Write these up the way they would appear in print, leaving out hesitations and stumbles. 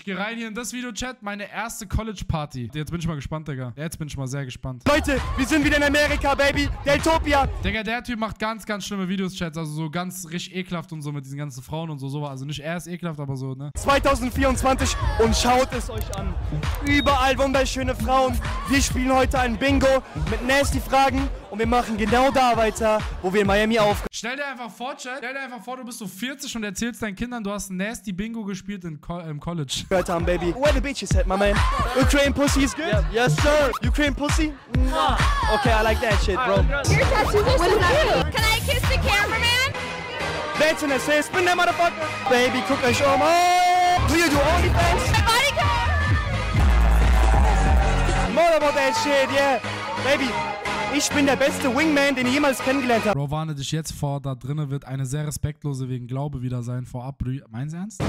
Ich geh rein hier in das Video-Chat. Meine erste College-Party. Jetzt bin ich mal gespannt, Digga. Jetzt bin ich mal sehr gespannt. Leute, wir sind wieder in Amerika, Baby. Deltopia. Digga, der Typ macht ganz, ganz schlimme Videos, Chats. Also so ganz richtig ekelhaft und so mit diesen ganzen Frauen und so. Also nicht er ist ekelhaft, aber so, ne? 2024 und schaut es euch an. Überall wunderschöne Frauen. Wir spielen heute ein Bingo mit Nasty-Fragen und wir machen genau da weiter, wo wir in Miami aufgehört. Stell dir einfach vor, Chat. Stell dir einfach vor, du bist so 40 und erzählst deinen Kindern, du hast ein Nasty Bingo gespielt im College. Haben, baby. Where the bitches at, my man? Ukraine pussy is good? Yeah. Yes, sir. Ukraine pussy? Mwah. Okay, I like that shit, bro. Your tattoos are so cute. Can I kiss the cameraman? That's an assist. Spin that motherfucker. Baby, guck euch um. Oh, do you do OnlyFans? My bodyguard. More about that shit, yeah. Baby, ich bin der beste Wingman, den ich jemals kennengelernt habe. Bro, warne dich jetzt vor, da drinnen wird eine sehr respektlose wegen Glaube wieder sein vorab. Meinst du ernst?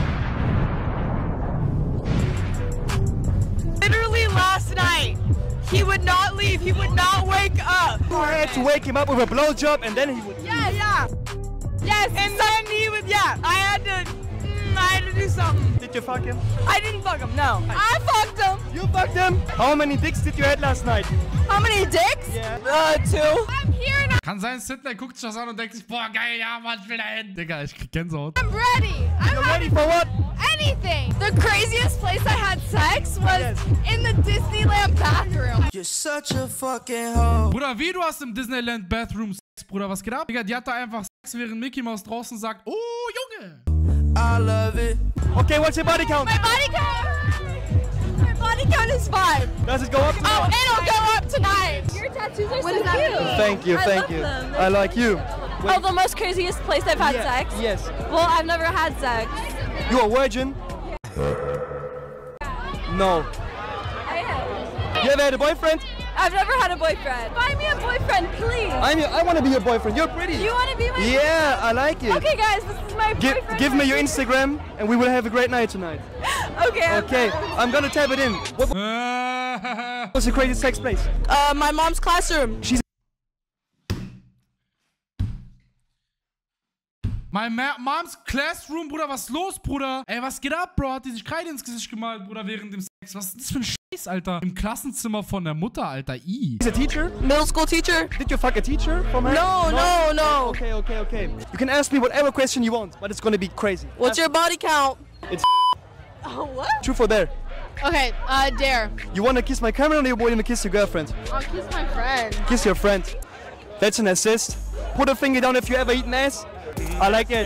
Literally last night, he would not leave. He would not wake up. I had to wake him up with a blowjob and then he would... Yeah. Yes, and then he would, I had to do something. Did you fuck him? I didn't fuck him, no. I fucked him. You fucked him? How many dicks did you have last night? How many dicks? Yeah. 2. I'm here now. Kann sein, Sidney guckt sich das an und denkt sich, boah, geil, ja, Mann, ich will da hin. Digga, ich krieg Gänsehaut. I'm ready. You're ready for what? Anything. The craziest place I had sex was in the Disneyland bathroom. You're such a fucking hoe. Bruder, wie, du hast im Disneyland Bathroom Sex, Bruder, was geht ab? Digga, die hat da einfach Sex, während Mickey Mouse draußen sagt, oh, Junge. I love it. Okay, what's your body count? My body count is 5. Does it go up? Oh, it'll go up tonight. Your tattoos are so cute. Thank you, thank you. I like you. Oh, the most craziest place I've had sex? Yes. Well, I've never had sex. You a virgin? No. I am. You ever had a boyfriend? I've never had a boyfriend. Find me a boyfriend, please. I want to be your boyfriend. You're pretty. You want to be my Yeah, I like it. Okay, guys, this is my boyfriend. Give me your Instagram and we will have a great night tonight. Okay. Okay, I'm gonna tap it in. What's the craziest sex place? My mom's classroom. She's My mom's Classroom, Bruder, was ist los, Bruder? Ey, was geht ab, Bro? Hat die sich Kreide ins Gesicht gemalt, Bruder, während dem Sex? Was ist das für ein Scheiß, Alter? Im Klassenzimmer von der Mutter, Alter, a teacher? Middle school teacher? Did you fuck a teacher from her? No. Okay. You can ask me whatever question you want, but it's gonna be crazy. What's your body count? It's Oh, what? truth or dare. Okay, dare. You wanna kiss my camera or you wanna kiss your girlfriend? I'll kiss my friend. Kiss your friend. That's an assist. Put a finger down if you ever eaten ass. I like it.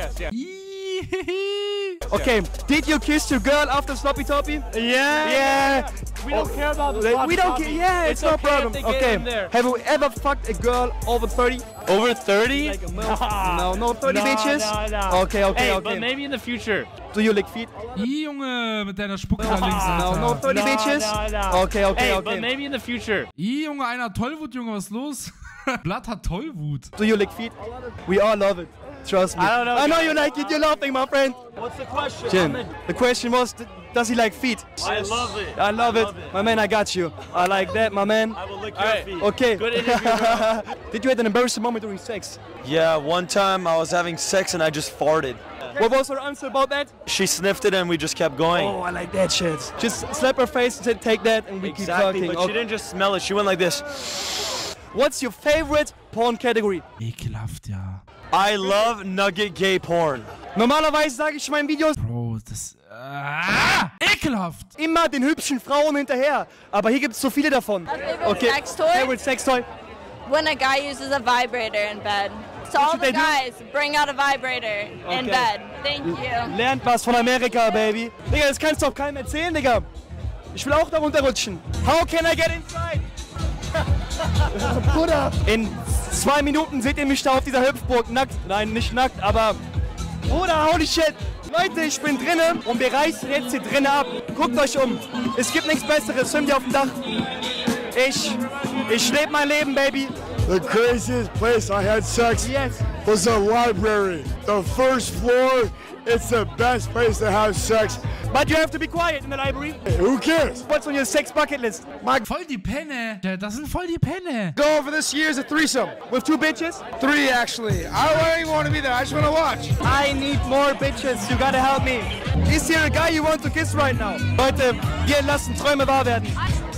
Okay, did you kiss your girl after Sloppy Toppy? Yeah. We don't care about the sloppy We don't toppy. care. Yeah, it's no okay problem. if they get Okay. in there. Have you ever fucked a girl over 30? Over 30? Like a milf? No, 30 bitches? No. Okay. Hey, but maybe in the future. Do you lick feet? Junge, mit deiner Spucke da links, No, Alter. 30 bitches? No. Okay. Hey, but maybe in the future. Junge, einer hat Tollwut, Junge, was ist los? Blatt hat Tollwut. Do you lick feet? We all love it. Trust me. I don't know. I know you like it. You're laughing, my friend. What's the question? Jim, the question was, does he like feet? I love it. I love it. My man, I got you. I like that, my man. I will lick your feet. Okay. Good interview, bro. Did you have an embarrassing moment during sex? Yeah, one time I was having sex and I just farted. What was her answer about that? She sniffed it and we just kept going. Oh, I like that shit. Just slap her face, take that, and we keep Exactly, talking. but she didn't just smell it, she went like this. What's your favorite porn category? Ekelhaft, ja. I love nugget gay porn. Normalerweise sage ich in meinen Videos Bro, das... ekelhaft! immer den hübschen Frauen hinterher. Aber hier gibt es so viele davon. Okay. Sex toy? Favorite sex toy? When a guy uses a vibrator in bed. So all should the they do? guys, bring out a vibrator in bed. Thank you. Lernt was von Amerika, Baby. Digga, das kannst du doch keinem erzählen, Digga. Ich will auch da runterrutschen. How can I get inside? Bruder. In 2 Minuten seht ihr mich da auf dieser Hüpfburg nackt. Nein, nicht nackt, aber... Bruder, holy shit. Leute, ich bin drinnen und wir reißen jetzt hier drinnen ab. Guckt euch um. Es gibt nichts Besseres. Schwimmt ihr auf dem Dach. Ich lebe mein Leben, Baby. The craziest place I had sex was a library. The first floor It's the best place to have sex. But you have to be quiet in the library. Who cares? What's on your sex bucket list? Voll die Penne. Das sind voll die Penne. Goal for this year is a threesome. With 2 bitches? 3, actually. I don't even want to be there. I just want to watch. I need more bitches. You gotta help me. Is here a guy you want to kiss right now? Leute, wir lassen Träume wahr werden.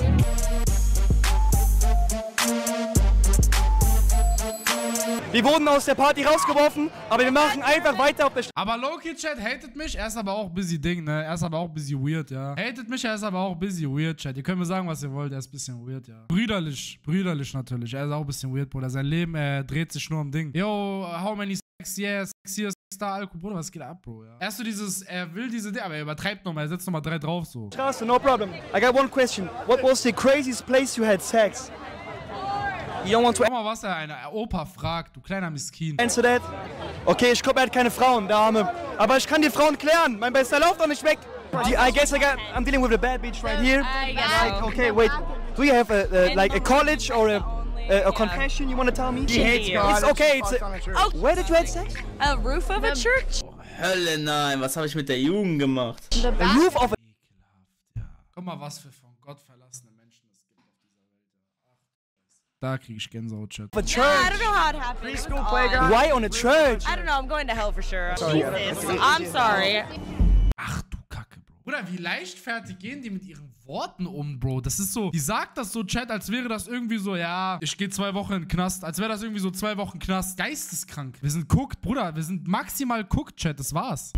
Wir wurden aus der Party rausgeworfen, aber wir machen einfach weiter auf der Straße. Aber Loki-Chat hatet mich, er ist aber auch busy Ding, ne? Er ist aber auch busy weird, ja. Hatet mich, er ist aber auch busy weird, Chat. Ihr könnt mir sagen, was ihr wollt, er ist ein bisschen weird, ja. Brüderlich natürlich. Er ist auch ein bisschen weird, Bruder. Sein Leben, dreht sich nur um Ding. Yo, how many sex, yeah, sex hier, sex da, Alkohol, Bruder, was geht ab, Bro, ja. Erst so dieses, er will diese Dinge, aber er übertreibt nochmal, er setzt nochmal 3 drauf, so. Straße, no problem. I got one question. What was the craziest place you had sex? You don't want to Guck mal, was ein Opa fragt, du kleiner Miskin. answer that? Okay, ich glaube, er hat keine Frauen, der Arme. Aber ich kann die Frauen klären. Mein Bester läuft doch nicht weg. I guess I'm dealing with a bad bitch right here. Like, okay, wait. Do you have like a college or a confession you want to tell me? He hates God. It's okay. Where did you have sex? A roof of a church? Hölle nein, was habe ich mit der Jugend gemacht? The A roof of a... Guck mal, was für von Gott verlassene Menschen es gibt auf dieser Welt. Da krieg ich Gänsehaut, Chat. a church. I don't know how it happened. Preschool playground. Why on a church? I don't know. I'm going to hell for sure. I'm sorry. Ach du Kacke, Bro. Bruder, wie leichtfertig gehen die mit ihren Worten um, Bro? Das ist so, die sagt das so, Chat, als wäre das irgendwie so, ja, ich gehe 2 Wochen in den Knast. Als wäre das irgendwie so 2 Wochen Knast. Geisteskrank. Wir sind cooked, Bruder. Wir sind maximal cooked, Chat. Das war's.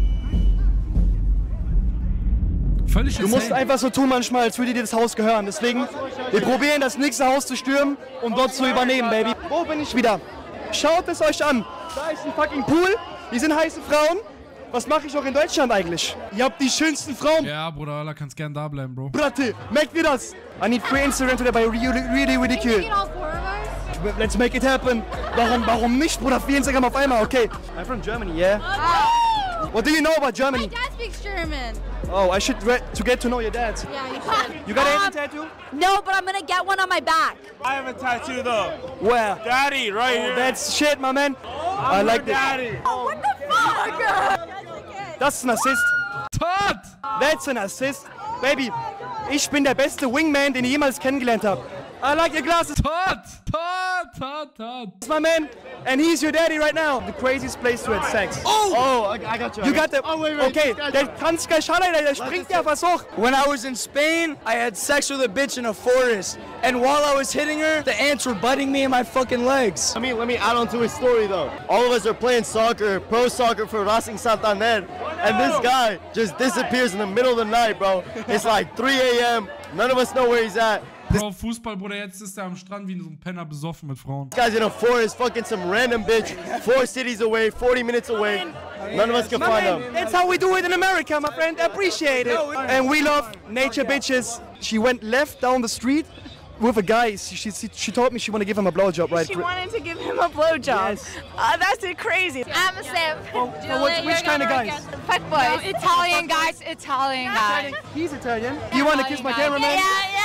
Völlig Du musst einfach so tun manchmal, als würde dir das Haus gehören. Deswegen, wir probieren das nächste Haus zu stürmen und dort zu übernehmen, Baby. Wo bin ich wieder? Schaut es euch an. Da ist ein fucking Pool. Hier sind heiße Frauen. Was mache ich auch in Deutschland eigentlich? Ihr habt die schönsten Frauen. Ja, Bruder, Allah, kannst gern da bleiben, Bro. Bratte, merkt ihr das? I need free Instagram today by really ridicule. Let's make it happen. Warum nicht, Bruder? Free Instagram auf einmal, okay. I'm from Germany, yeah? What do you know about Germany? My dad speaks German. Oh, I should to get to know your dad. Yeah, you should. You got any tattoo? No, but I'm gonna get one on my back. I have a tattoo though. Where? Daddy, right here. That's shit, my man. I like that. Daddy. Oh, what the fuck? Das ist ein Assist. Tot! That's an assist. Baby, ich bin der beste Wingman, den ich jemals kennengelernt habe. I like your glasses. Tot! That's my man. And he's your daddy right now. The craziest place to have sex. Oh, I got you. You got the... Oh, wait. Okay, der kann's gleich schauen, der springt ja was hoch. When I was in Spain, I had sex with a bitch in a forest. And while I was hitting her, the ants were biting me in my fucking legs. Let me add on to his story though. All of us are playing soccer, pro soccer for Racing Santander, and this guy just disappears in the middle of the night, bro. It's like 3 a.m. None of us know where he's at. Bro, Fußball, Bruder, jetzt ist er am Strand wie so ein Penner besoffen mit Frauen. This guy's in a forest, fucking some random bitch, 4 cities away, 40 minutes away. None of us can find him. That's how we do it in America, my friend. Appreciate it. And we love nature bitches. She went left down the street with a guy. She told me she wanted to give him a blowjob, right? She wanted to give him a blowjob. Yes. That's it crazy. I'm a simp. Which kind of guys? Fuck boys. Italian guys. Italian guys. He's Italian. You want to kiss my cameraman? Yeah.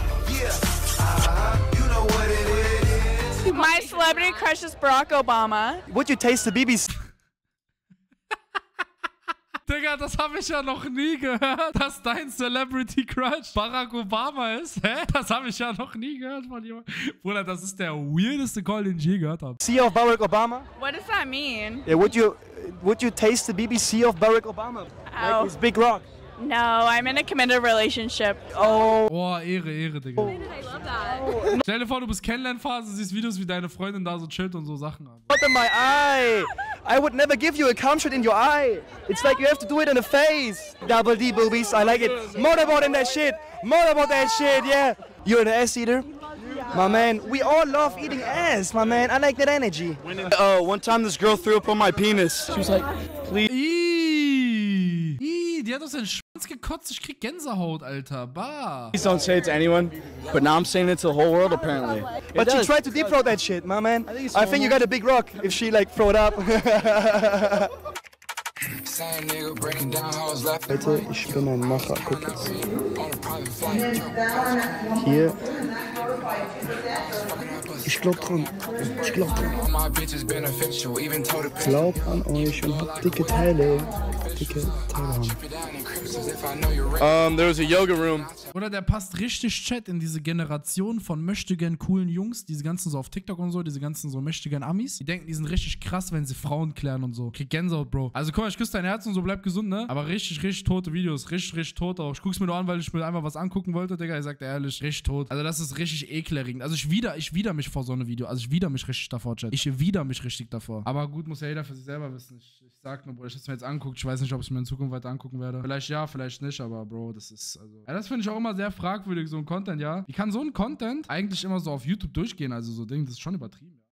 My celebrity crush is Barack Obama. Would you taste the BB's? Digga, das habe ich ja noch nie gehört, dass dein Celebrity Crush Barack Obama ist. Hä? Das habe ich ja noch nie gehört von jemandem. Bruder, das ist der weirdeste Call, den ich je gehört habe. BBC of Barack Obama? What does that mean? Yeah, would you taste the BBC of Barack Obama? Like his big rock. No, I'm in a committed relationship. Oh, Ehre, Digga. I love that. Stell dir vor, du bist Kennenlernphase, siehst Videos, wie deine Freundin da so chillt und so Sachen an. Not in my eye. I would never give you a cum shot in your eye. It's like you have to do it in the face. Double D boobies, I like it. Motorboat in that shit. Motorboat that shit, yeah. You're an ass eater? My man, we all love eating ass, my man. I like that energy. One time this girl threw up on my penis. She was like, please. Die hat aus seinen Schwanz gekotzt, ich krieg Gänsehaut, Alter. Bah. Please don't say it to anyone, but now I'm saying it to the whole world apparently. But she tried to deep throat that shit, my man. I think you got a big rock if she like throw it up. Leute, ich bin ein Macher. Guck jetzt. Hier Ich glaub dran. Ich glaub dran. Glaub an euch und habt dicke Teile. Dicke Teile haben. There was a yoga room. Oder der passt richtig Chat in diese Generation von möchtegern coolen Jungs, diese ganzen so auf TikTok und so, diese ganzen so möchtegern Amis. Die denken, die sind richtig krass, wenn sie Frauen klären und so. Krieg Gänsehaut, Bro. Also guck mal, ich küsse dein Herz und so, bleib gesund, ne? Aber richtig, richtig tote Videos. Richtig, richtig tot auch. Ich guck's mir nur an, weil ich mir einfach was angucken wollte, Digga. Ich sag dir ehrlich, richtig tot. Also das ist richtig ekelerregend. Also ich wider mich vor so einem Video. Also ich wider mich richtig davor, Chat. Ich wider mich richtig davor. Aber gut, muss ja jeder für sich selber wissen. Ich sag nur, Bro, ich hab's mir jetzt anguckt. Ich weiß nicht, ob ich es mir in Zukunft weiter angucken werde. Vielleicht ja, vielleicht nicht, aber Bro, das ist, also... Ja, das finde ich auch immer sehr fragwürdig, so ein Content, ja. Wie kann so ein Content eigentlich immer so auf YouTube durchgehen? Also so Ding, das ist schon übertrieben.